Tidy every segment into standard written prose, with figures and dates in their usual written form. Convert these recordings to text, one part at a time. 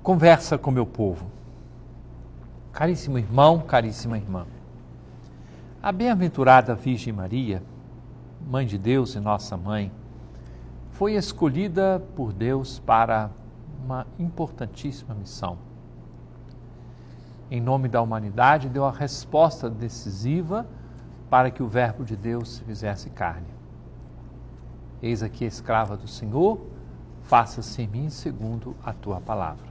Conversa com meu povo. Caríssimo irmão, caríssima irmã, a bem-aventurada Virgem Maria, Mãe de Deus e nossa Mãe, foi escolhida por Deus para uma importantíssima missão. Em nome da humanidade, deu a resposta decisiva para que o Verbo de Deus se fizesse carne. Eis aqui a escrava do Senhor, faça-se em mim segundo a tua palavra.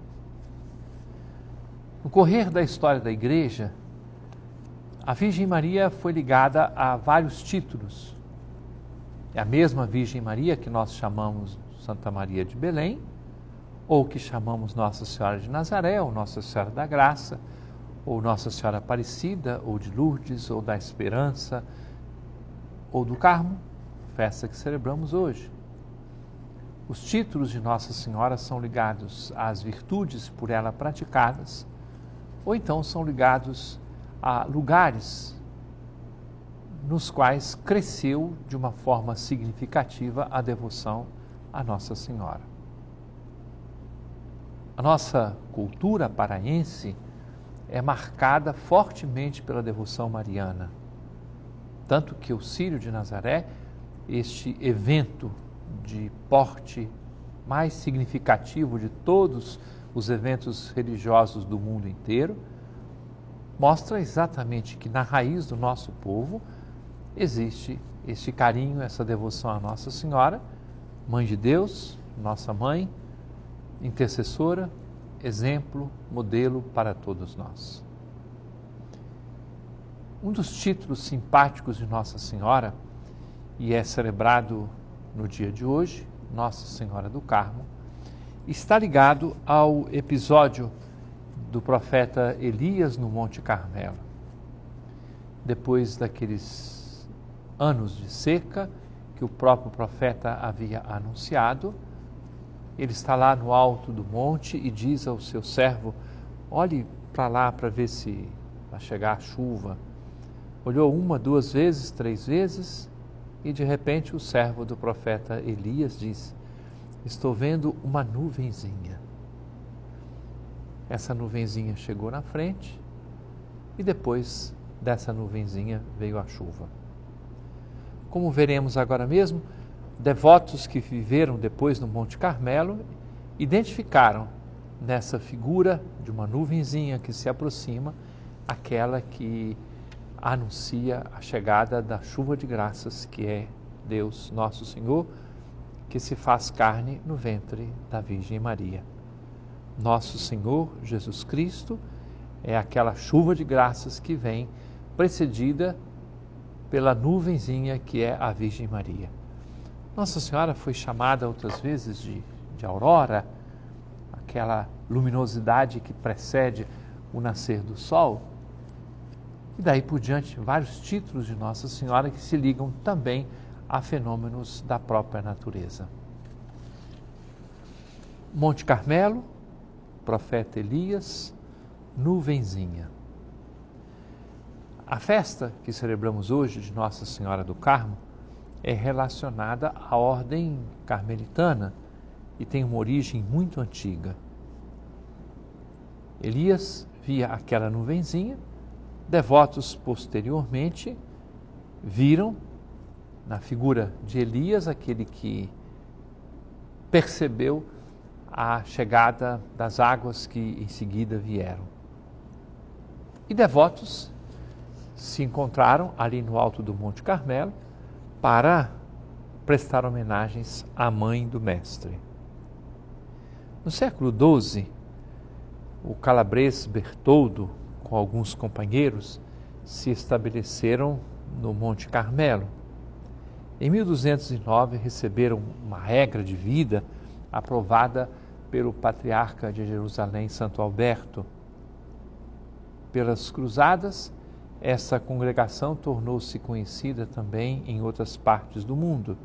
No correr da história da Igreja, a Virgem Maria foi ligada a vários títulos. É a mesma Virgem Maria que nós chamamos Santa Maria de Belém, ou que chamamos Nossa Senhora de Nazaré, ou Nossa Senhora da Graça, ou Nossa Senhora Aparecida, ou de Lourdes, ou da Esperança, ou do Carmo, festa que celebramos hoje. Os títulos de Nossa Senhora são ligados às virtudes por ela praticadas, ou então são ligados a lugares nos quais cresceu de uma forma significativa a devoção a Nossa Senhora. A nossa cultura paraense é marcada fortemente pela devoção mariana, tanto que o Círio de Nazaré, este evento de porte mais significativo de todos os eventos religiosos do mundo inteiro, mostra exatamente que na raiz do nosso povo existe este carinho, essa devoção à Nossa Senhora, Mãe de Deus, nossa Mãe, intercessora, exemplo, modelo para todos nós. Um dos títulos simpáticos de Nossa Senhora, e é celebrado no dia de hoje, Nossa Senhora do Carmo, está ligado ao episódio do profeta Elias no Monte Carmelo. Depois daqueles anos de seca que o próprio profeta havia anunciado, ele está lá no alto do monte e diz ao seu servo: olhe para lá para ver se vai chegar a chuva. Olhou 1, 2 vezes, 3 vezes e de repente o servo do profeta Elias diz: estou vendo uma nuvenzinha. Essa nuvenzinha chegou na frente e depois dessa nuvenzinha veio a chuva. Como veremos agora mesmo, devotos que viveram depois no Monte Carmelo identificaram nessa figura de uma nuvenzinha que se aproxima aquela que anuncia a chegada da chuva de graças, que é Deus, nosso Senhor, que se faz carne no ventre da Virgem Maria. Nosso Senhor Jesus Cristo é aquela chuva de graças que vem precedida pela nuvenzinha que é a Virgem Maria. Nossa Senhora foi chamada outras vezes de aurora, aquela luminosidade que precede o nascer do sol. E daí por diante, vários títulos de Nossa Senhora que se ligam também a fenômenos da própria natureza. Monte Carmelo, profeta Elias, nuvenzinha. A festa que celebramos hoje de Nossa Senhora do Carmo é relacionada à ordem carmelitana e tem uma origem muito antiga. Elias via aquela nuvenzinha, devotos posteriormente viram na figura de Elias aquele que percebeu a chegada das águas que em seguida vieram. E devotos se encontraram ali no alto do Monte Carmelo para prestar homenagens à mãe do Mestre. No século XII, o calabrês Bertoldo, com alguns companheiros, se estabeleceram no Monte Carmelo. Em 1209, receberam uma regra de vida aprovada pelo patriarca de Jerusalém, Santo Alberto. Pelas cruzadas, essa congregação tornou-se conhecida também em outras partes do mundo.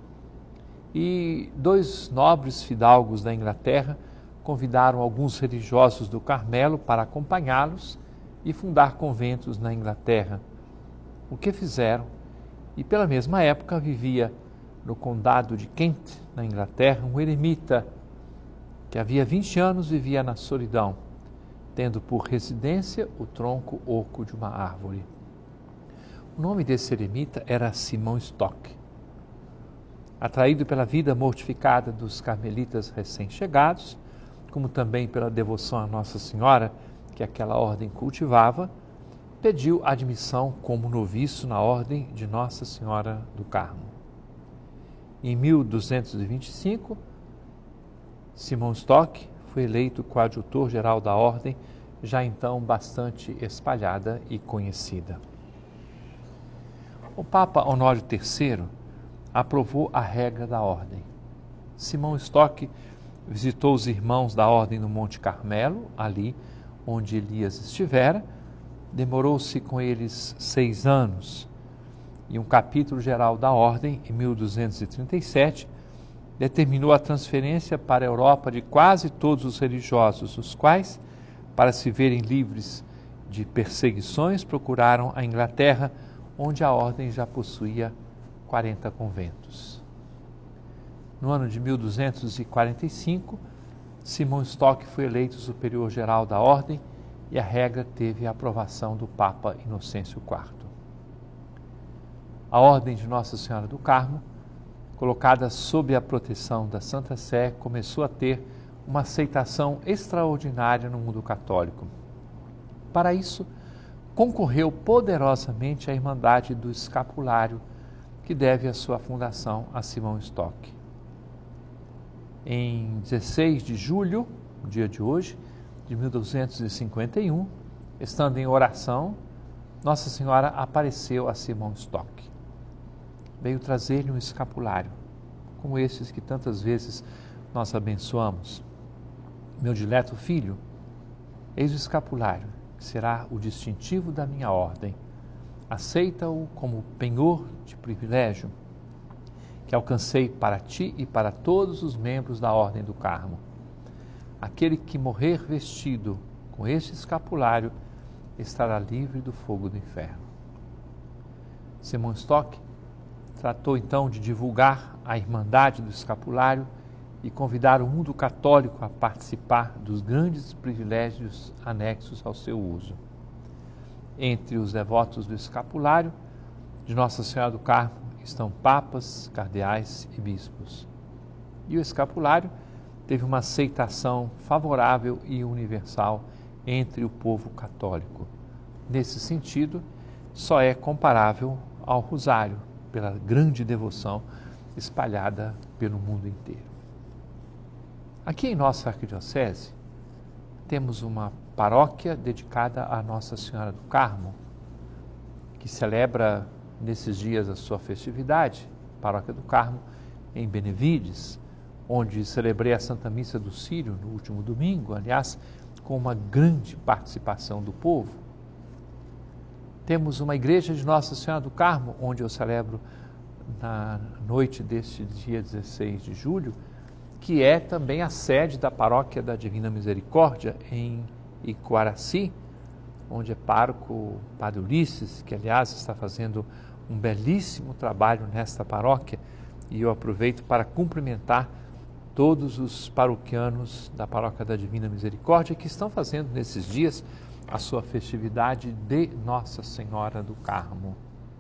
E 2 nobres fidalgos da Inglaterra convidaram alguns religiosos do Carmelo para acompanhá-los e fundar conventos na Inglaterra, o que fizeram. E pela mesma época vivia no condado de Kent, na Inglaterra, um eremita que havia 20 anos vivia na solidão, tendo por residência o tronco oco de uma árvore. O nome desse eremita era Simão Stock. Atraído pela vida mortificada dos carmelitas recém-chegados, como também pela devoção a Nossa Senhora que aquela ordem cultivava, pediu admissão como noviço na ordem de Nossa Senhora do Carmo. Em 1225, Simão Stock foi eleito coadjutor-geral da ordem, já então bastante espalhada e conhecida. O Papa Honório III aprovou a regra da ordem. Simão Stock visitou os irmãos da ordem no Monte Carmelo, ali onde Elias estivera, demorou-se com eles 6 anos, e um capítulo geral da ordem, em 1237, determinou a transferência para a Europa de quase todos os religiosos, os quais, para se verem livres de perseguições, procuraram a Inglaterra, onde a ordem já possuía 40 conventos. No ano de 1245, Simão Stock foi eleito superior-geral da ordem e a regra teve a aprovação do Papa Inocêncio IV. A Ordem de Nossa Senhora do Carmo, colocada sob a proteção da Santa Sé, começou a ter uma aceitação extraordinária no mundo católico. Para isso, concorreu poderosamente a Irmandade do Escapulário, que deve a sua fundação a Simão Stock. Em 16 de julho, dia de hoje, de 1251, estando em oração, Nossa Senhora apareceu a Simão Stock. Veio trazer-lhe um escapulário, como esses que tantas vezes nós abençoamos. Meu dileto filho, eis o escapulário, que será o distintivo da minha ordem. Aceita-o como penhor de privilégio que alcancei para ti e para todos os membros da Ordem do Carmo. Aquele que morrer vestido com este escapulário estará livre do fogo do inferno. Simão Stock tratou então de divulgar a Irmandade do Escapulário e convidar o mundo católico a participar dos grandes privilégios anexos ao seu uso. Entre os devotos do escapulário de Nossa Senhora do Carmo estão papas, cardeais e bispos. E o escapulário teve uma aceitação favorável e universal entre o povo católico. Nesse sentido, só é comparável ao rosário, pela grande devoção espalhada pelo mundo inteiro. Aqui em nossa arquidiocese, temos uma paróquia dedicada a Nossa Senhora do Carmo, que celebra nesses dias a sua festividade, Paróquia do Carmo, em Benevides, onde celebrei a Santa Missa do Círio no último domingo, aliás, com uma grande participação do povo. Temos uma igreja de Nossa Senhora do Carmo, onde eu celebro na noite deste dia 16 de julho, que é também a sede da Paróquia da Divina Misericórdia, em Icoaraci, onde é pároco o Padre Ulisses, que aliás está fazendo um belíssimo trabalho nesta paróquia, e eu aproveito para cumprimentar todos os paroquianos da Paróquia da Divina Misericórdia que estão fazendo nesses dias a sua festividade de Nossa Senhora do Carmo.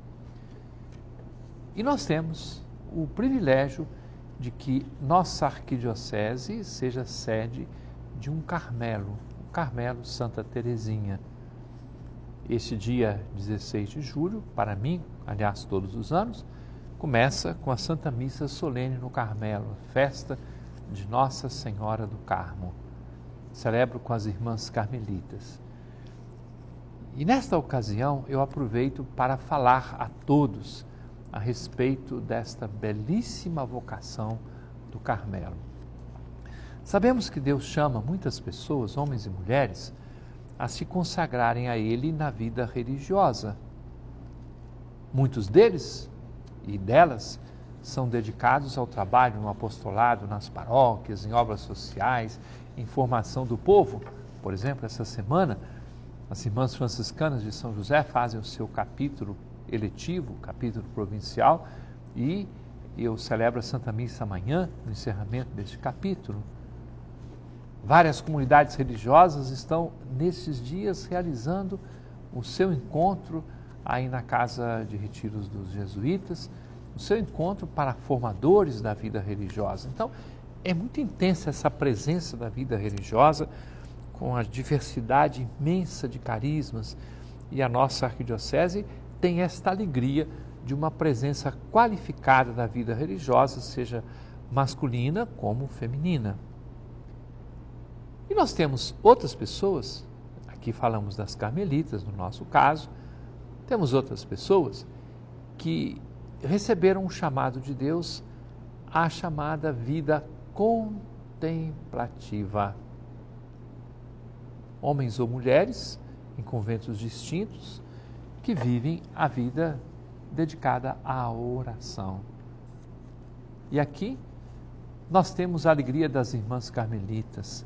E nós temos o privilégio de que nossa arquidiocese seja sede de um Carmelo, o Carmelo Santa Teresinha. Este dia 16 de julho, para mim, aliás, todos os anos, começa com a Santa Missa solene no Carmelo, festa de Nossa Senhora do Carmo. Celebro com as irmãs carmelitas. E nesta ocasião eu aproveito para falar a todos a respeito desta belíssima vocação do Carmelo. Sabemos que Deus chama muitas pessoas, homens e mulheres, a se consagrarem a Ele na vida religiosa. Muitos deles e delas são dedicados ao trabalho no apostolado, nas paróquias, em obras sociais, em formação do povo. Por exemplo, essa semana, as irmãs franciscanas de São José fazem o seu capítulo eletivo, capítulo provincial, e eu celebro a Santa Missa amanhã, no encerramento deste capítulo. Várias comunidades religiosas estão, nesses dias, realizando o seu encontro aí na Casa de Retiros dos Jesuítas, o seu encontro para formadores da vida religiosa. Então, é muito intensa essa presença da vida religiosa, com a diversidade imensa de carismas, e a nossa arquidiocese tem esta alegria de uma presença qualificada da vida religiosa, seja masculina como feminina. E nós temos outras pessoas, aqui falamos das carmelitas, no nosso caso, temos outras pessoas que receberam um chamado de Deus, a chamada vida contemplativa. Homens ou mulheres, em conventos distintos, que vivem a vida dedicada à oração. E aqui nós temos a alegria das irmãs carmelitas.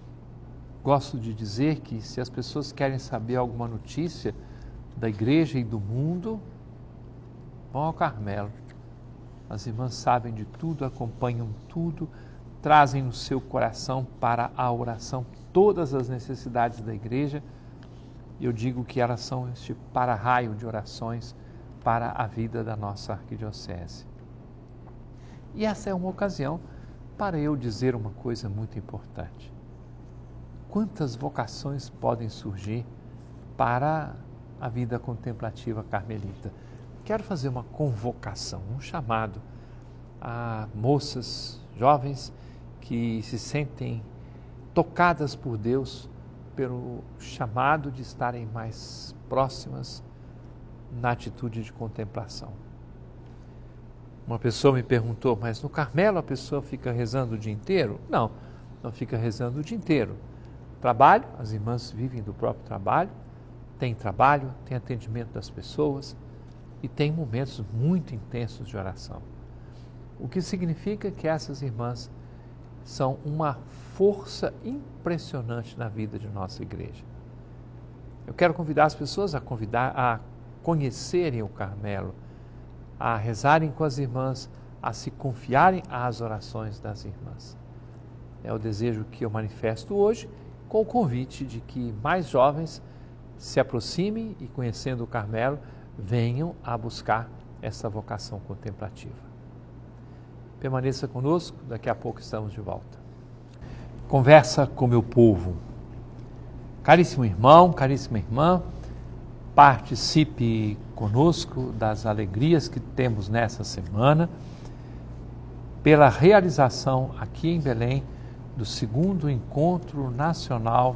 Gosto de dizer que se as pessoas querem saber alguma notícia da igreja e do mundo, vão ao Carmelo. As irmãs sabem de tudo, acompanham tudo, trazem no seu coração para a oração todas as necessidades da igreja. Eu digo que elas são este para-raio de orações para a vida da nossa arquidiocese. E essa é uma ocasião para eu dizer uma coisa muito importante. Quantas vocações podem surgir para a vida contemplativa carmelita? Quero fazer uma convocação, um chamado a moças, jovens que se sentem tocadas por Deus pelo chamado de estarem mais próximas na atitude de contemplação. Uma pessoa me perguntou, mas no Carmelo a pessoa fica rezando o dia inteiro? Não, não fica rezando o dia inteiro. Trabalho, as irmãs vivem do próprio trabalho, tem atendimento das pessoas e tem momentos muito intensos de oração. O que significa que essas irmãs são uma força impressionante na vida de nossa igreja. Eu quero convidar as pessoas a conhecerem o Carmelo, a rezarem com as irmãs, a se confiarem às orações das irmãs. É o desejo que eu manifesto hoje, com o convite de que mais jovens se aproximem e, conhecendo o Carmelo, venham a buscar essa vocação contemplativa. Permaneça conosco, daqui a pouco estamos de volta. Conversa com meu povo. Caríssimo irmão, caríssima irmã, participe conosco das alegrias que temos nessa semana pela realização aqui em Belém do 2º Encontro Nacional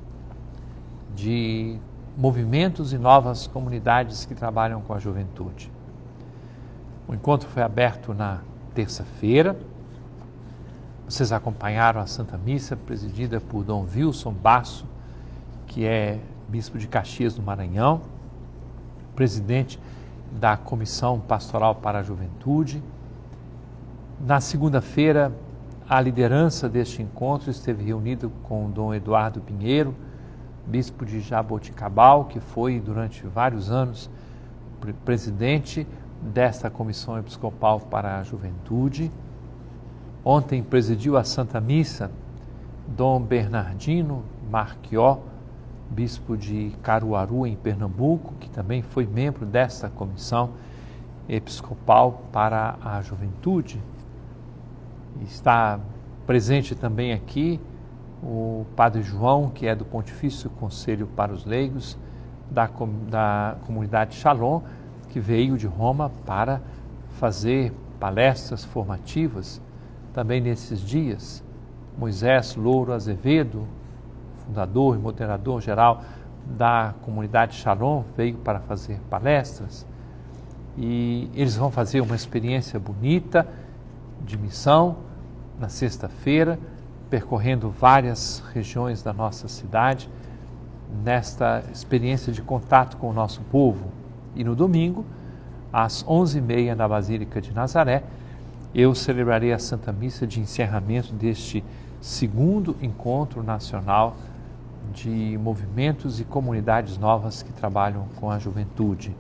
de Movimentos e Novas Comunidades que Trabalham com a Juventude. O encontro foi aberto na terça-feira. Vocês acompanharam a Santa Missa presidida por Dom Wilson Basso, que é bispo de Caxias do Maranhão, presidente da Comissão Pastoral para a Juventude. Na segunda-feira, a liderança deste encontro esteve reunida com Dom Eduardo Pinheiro, bispo de Jaboticabal, que foi durante vários anos presidente desta Comissão Episcopal para a Juventude. Ontem presidiu a Santa Missa Dom Bernardino Marquió, bispo de Caruaru, em Pernambuco, que também foi membro desta Comissão Episcopal para a Juventude. Está presente também aqui o Padre João, que é do Pontifício Conselho para os Leigos, da comunidade Shalom, que veio de Roma para fazer palestras formativas também nesses dias. Moisés Louro Azevedo, fundador e moderador geral da comunidade Shalom, veio para fazer palestras, e eles vão fazer uma experiência bonita de missão na sexta-feira, percorrendo várias regiões da nossa cidade, nesta experiência de contato com o nosso povo. E no domingo, às 11h30, na Basílica de Nazaré, eu celebrarei a Santa Missa de encerramento deste 2º Encontro Nacional de Movimentos e Comunidades Novas que Trabalham com a Juventude.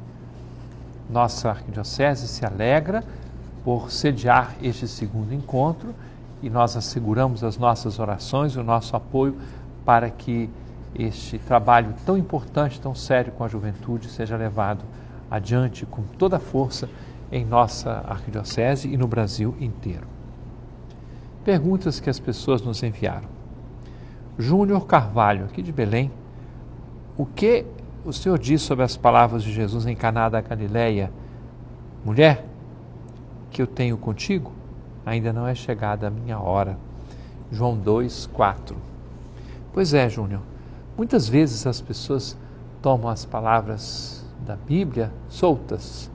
Nossa arquidiocese se alegra por sediar este 2º encontro e nós asseguramos as nossas orações, o nosso apoio para que este trabalho tão importante, tão sério com a juventude seja levado adiante com toda a força em nossa arquidiocese e no Brasil inteiro. Perguntas que as pessoas nos enviaram. Júnior Carvalho, aqui de Belém, o que o Senhor diz sobre as palavras de Jesus em Caná da Galileia? Mulher, que eu tenho contigo, ainda não é chegada a minha hora. João 2:4. Pois é, Júnior, muitas vezes as pessoas tomam as palavras da Bíblia soltas.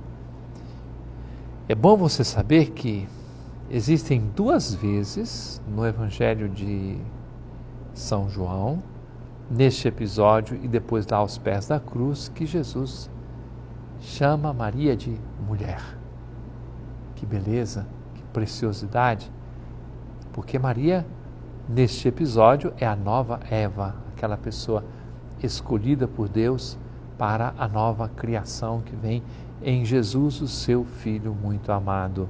É bom você saber que existem 2 vezes no Evangelho de São João, neste episódio e depois lá aos pés da cruz, que Jesus chama Maria de mulher. Que beleza, que preciosidade, porque Maria, neste episódio, é a nova Eva, aquela pessoa escolhida por Deus para a nova criação que vem em Jesus, o seu Filho muito amado.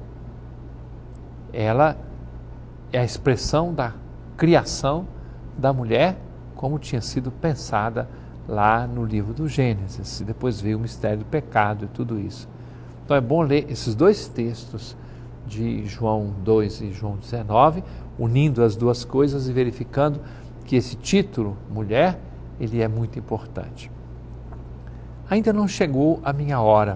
Ela é a expressão da criação da mulher como tinha sido pensada lá no livro do Gênesis. E depois veio o mistério do pecado e tudo isso. Então é bom ler esses 2 textos de João 2 e João 19, unindo as 2 coisas e verificando que esse título, mulher, ele é muito importante. Ainda não chegou a minha hora.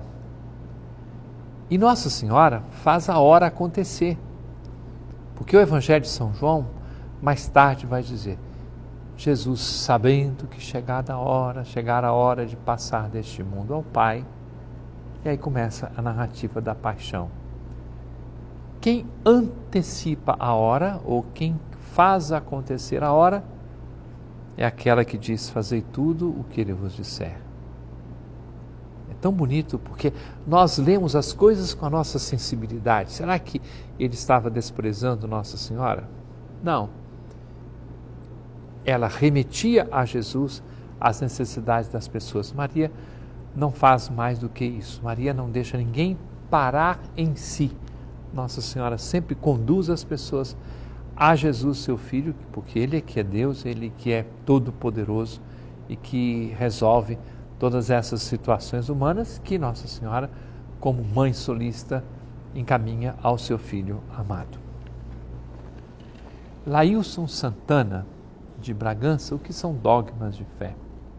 E Nossa Senhora faz a hora acontecer. Porque o Evangelho de São João, mais tarde, vai dizer: Jesus, sabendo que chegara a hora de passar deste mundo ao Pai, e aí começa a narrativa da paixão. Quem antecipa a hora, ou quem faz acontecer a hora, é aquela que diz: fazei tudo o que Ele vos disser. É tão bonito porque nós lemos as coisas com a nossa sensibilidade. Será que Ele estava desprezando Nossa Senhora? Não. Ela remetia a Jesus as necessidades das pessoas. Maria não faz mais do que isso. Maria não deixa ninguém parar em si. Nossa Senhora sempre conduz as pessoas a Jesus, seu Filho, porque Ele é que é Deus, Ele que é todo-poderoso e que resolve todas essas situações humanas que Nossa Senhora, como mãe solista, encaminha ao seu Filho amado. Laílson Santana, de Bragança, o que são dogmas de fé?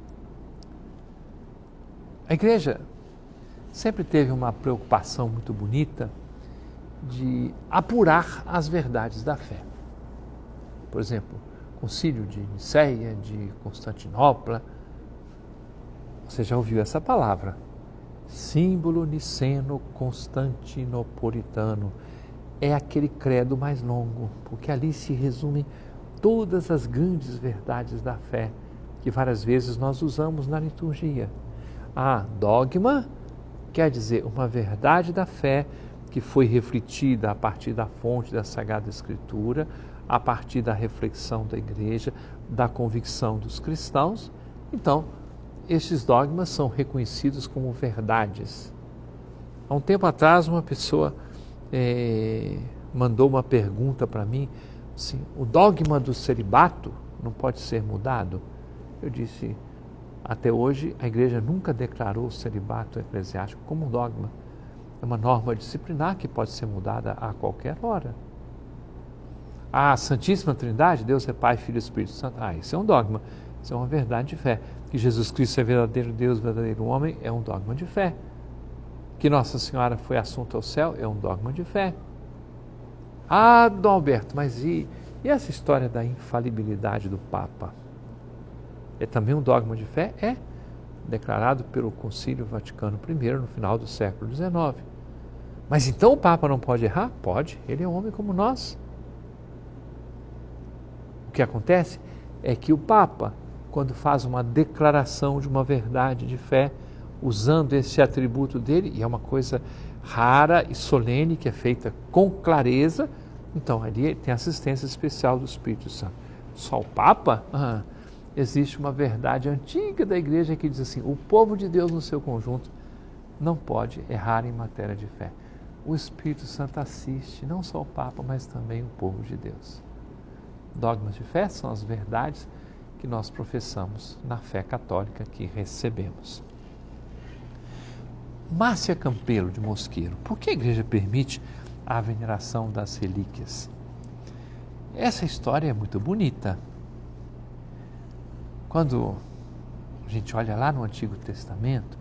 A Igreja sempre teve uma preocupação muito bonita de apurar as verdades da fé. Por exemplo, Concílio de Nicéia, de Constantinopla. Você já ouviu essa palavra? Símbolo niceno-constantinopolitano. É aquele credo mais longo, porque ali se resumem todas as grandes verdades da fé, que várias vezes nós usamos na liturgia. Dogma quer dizer uma verdade da fé que foi refletida a partir da fonte da Sagrada Escritura, a partir da reflexão da Igreja, da convicção dos cristãos. Então, estes dogmas são reconhecidos como verdades. Há um tempo atrás, uma pessoa mandou uma pergunta para mim, assim: o dogma do celibato não pode ser mudado? Eu disse: até hoje a Igreja nunca declarou o celibato eclesiástico como um dogma. É uma norma disciplinar que pode ser mudada a qualquer hora. A Santíssima Trindade, Deus é Pai, Filho e Espírito Santo, isso é um dogma, isso é uma verdade de fé. Que Jesus Cristo é verdadeiro Deus, verdadeiro homem, é um dogma de fé. Que Nossa Senhora foi assunta ao céu, é um dogma de fé. Dom Alberto, mas e essa história da infalibilidade do Papa? É também um dogma de fé? É, declarado pelo Concílio Vaticano I no final do século XIX. Mas então o Papa não pode errar? Pode, ele é um homem como nós. O que acontece é que o Papa, quando faz uma declaração de uma verdade de fé, usando esse atributo dele, e é uma coisa rara e solene, que é feita com clareza, então ali tem assistência especial do Espírito Santo. Só o Papa? Existe uma verdade antiga da Igreja que diz assim: o povo de Deus no seu conjunto não pode errar em matéria de fé. o Espírito Santo assiste não só o Papa, mas também o povo de Deus. Dogmas de fé são as verdades que nós professamos na fé católica que recebemos. Márcia Campelo de Mosqueiro, por que a igreja permite a veneração das relíquias? Essa história é muito bonita. Quando a gente olha lá no Antigo Testamento,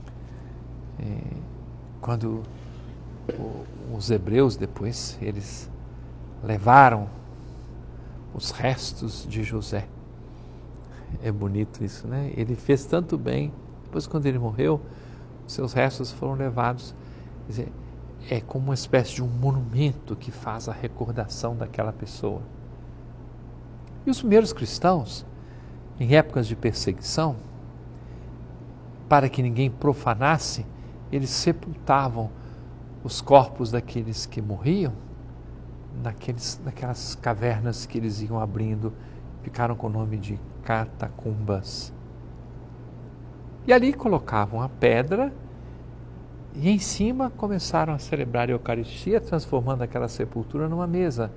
quando os hebreus depois, eles levaram os restos de José. É bonito isso, né? Ele fez tanto bem, depois quando ele morreu, seus restos foram levados. Quer dizer, é como uma espécie de um monumento que faz a recordação daquela pessoa. E os primeiros cristãos, em épocas de perseguição, para que ninguém profanasse, eles sepultavam os corpos daqueles que morriam naquelas cavernas que eles iam abrindo, ficaram com o nome de catacumbas. E ali colocavam a pedra e em cima começaram a celebrar a Eucaristia, transformando aquela sepultura numa mesa.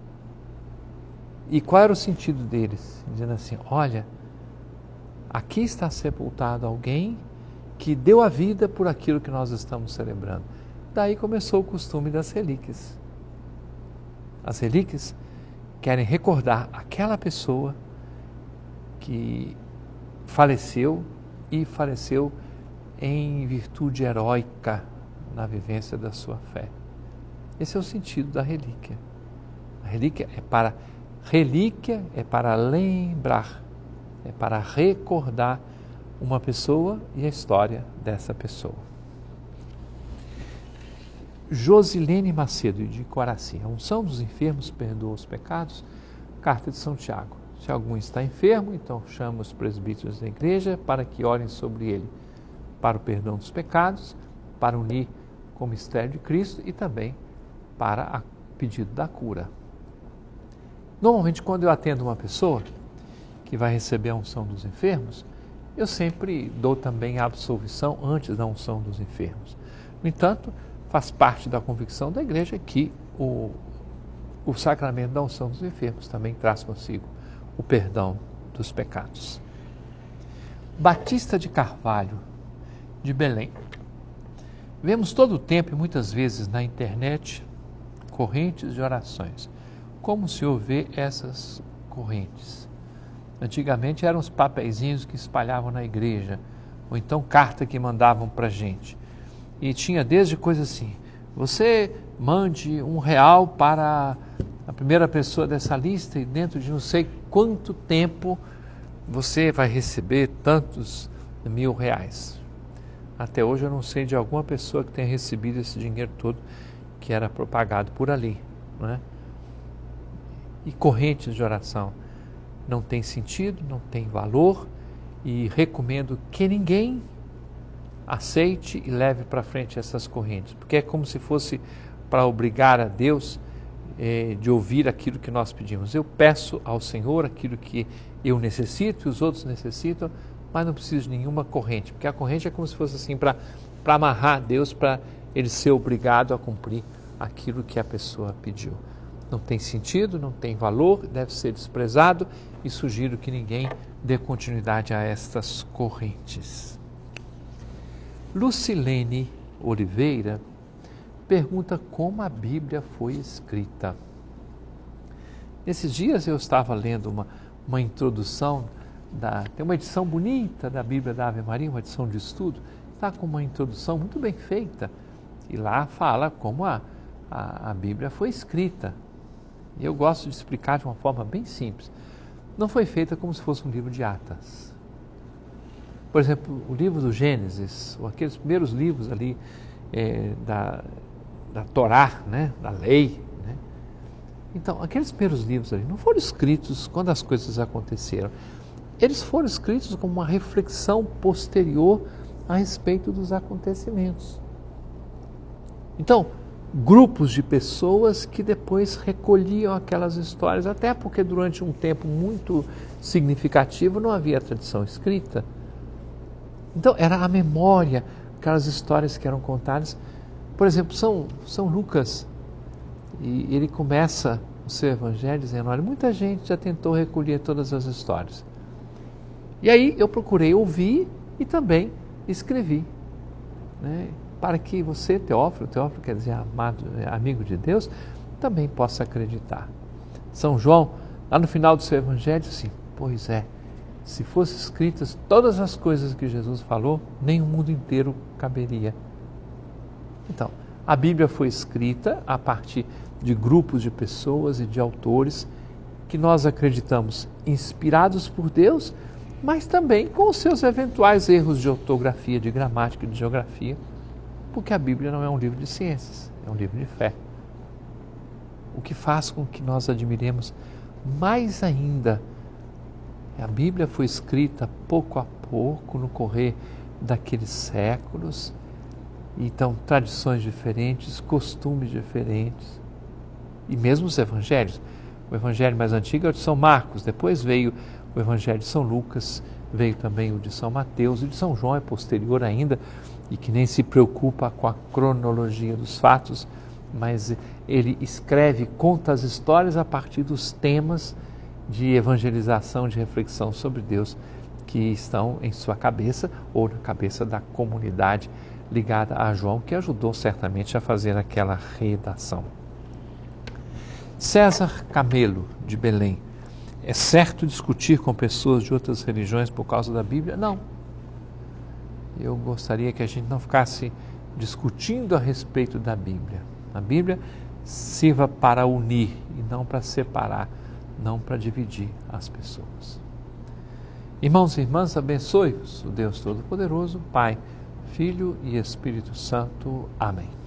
E qual era o sentido deles? Dizendo assim, olha, aqui está sepultado alguém que deu a vida por aquilo que nós estamos celebrando. Daí começou o costume das relíquias. As relíquias querem recordar aquela pessoa que faleceu e faleceu em virtude heróica na vivência da sua fé. Esse é o sentido da relíquia. A relíquia é para lembrar, é para recordar uma pessoa e a história dessa pessoa. Josilene Macedo, de Coraci, a unção dos enfermos perdoa os pecados, carta de São Tiago. Se algum está enfermo, então chama os presbíteros da igreja para que orem sobre ele, para o perdão dos pecados, para unir com o mistério de Cristo e também para o pedido da cura. Normalmente, quando eu atendo uma pessoa que vai receber a unção dos enfermos, eu sempre dou também a absolvição antes da unção dos enfermos. No entanto, faz parte da convicção da igreja que o sacramento da unção dos enfermos também traz consigo o perdão dos pecados. Batista de Carvalho, de Belém. Vemos todo o tempo e muitas vezes na internet correntes de orações. Como o senhor vê essas correntes? Antigamente eram os papeizinhos que espalhavam na igreja, ou então carta que mandavam para a gente. E tinha desde coisa assim, você mande R$1 para a primeira pessoa dessa lista e dentro de não sei quanto tempo você vai receber tantos R$1.000. Até hoje eu não sei de alguma pessoa que tenha recebido esse dinheiro todo que era propagado por ali, não é? E correntes de oração não tem sentido, não tem valor e recomendo que ninguém aceite e leve para frente essas correntes, porque é como se fosse para obrigar a Deus de ouvir aquilo que nós pedimos. Eu peço ao Senhor aquilo que eu necessito e os outros necessitam, mas não preciso de nenhuma corrente, porque a corrente é como se fosse assim para amarrar Deus, para ele ser obrigado a cumprir aquilo que a pessoa pediu. Não tem sentido, não tem valor, deve ser desprezado e sugiro que ninguém dê continuidade a estas correntes. Lucilene Oliveira pergunta como a Bíblia foi escrita. Nesses dias eu estava lendo uma introdução, tem uma edição bonita da Bíblia da Ave Maria, uma edição de estudo, está com uma introdução muito bem feita e lá fala como a Bíblia foi escrita. E eu gosto de explicar de uma forma bem simples. Não foi feita como se fosse um livro de atas. Por exemplo, o livro do Gênesis, ou aqueles primeiros livros ali da Torá, né, da lei. Né? Então, aqueles primeiros livros ali não foram escritos quando as coisas aconteceram. Eles foram escritos como uma reflexão posterior a respeito dos acontecimentos. Então, grupos de pessoas que depois recolhiam aquelas histórias, até porque durante um tempo muito significativo não havia tradição escrita. Então, era a memória, aquelas histórias que eram contadas. Por Por exemplo, São Lucas, e ele começa o seu evangelho dizendo, olha, muita gente já tentou recolher todas as histórias. E aí eu procurei ouvir e também escrevi, né, para que você, Teófilo quer dizer amado, amigo de Deus, também possa acreditar. São João, lá no final do seu evangelho, disse assim, pois é, se fossem escritas todas as coisas que Jesus falou, nem o mundo inteiro caberia. Então, a Bíblia foi escrita a partir de grupos de pessoas e de autores que nós acreditamos inspirados por Deus, mas também com os seus eventuais erros de ortografia, de gramática e de geografia, porque a Bíblia não é um livro de ciências, é um livro de fé. O que faz com que nós admiremos mais ainda, a Bíblia foi escrita pouco a pouco no correr daqueles séculos, então tradições diferentes, costumes diferentes, e mesmo os evangelhos. O evangelho mais antigo é o de São Marcos, depois veio o evangelho de São Lucas, veio também o de São Mateus, e o de São João é posterior ainda, e que nem se preocupa com a cronologia dos fatos, mas ele escreve, conta as histórias a partir dos temas de evangelização, de reflexão sobre Deus que estão em sua cabeça ou na cabeça da comunidade ligada a João, que ajudou certamente a fazer aquela redação. César Camelo, de Belém, é certo discutir com pessoas de outras religiões por causa da Bíblia? Não. Eu gostaria que a gente não ficasse discutindo a respeito da Bíblia. A Bíblia sirva para unir e não para separar, não para dividir as pessoas. Irmãos e irmãs, abençoe-vos o Deus Todo-Poderoso, Pai, Filho e Espírito Santo. Amém.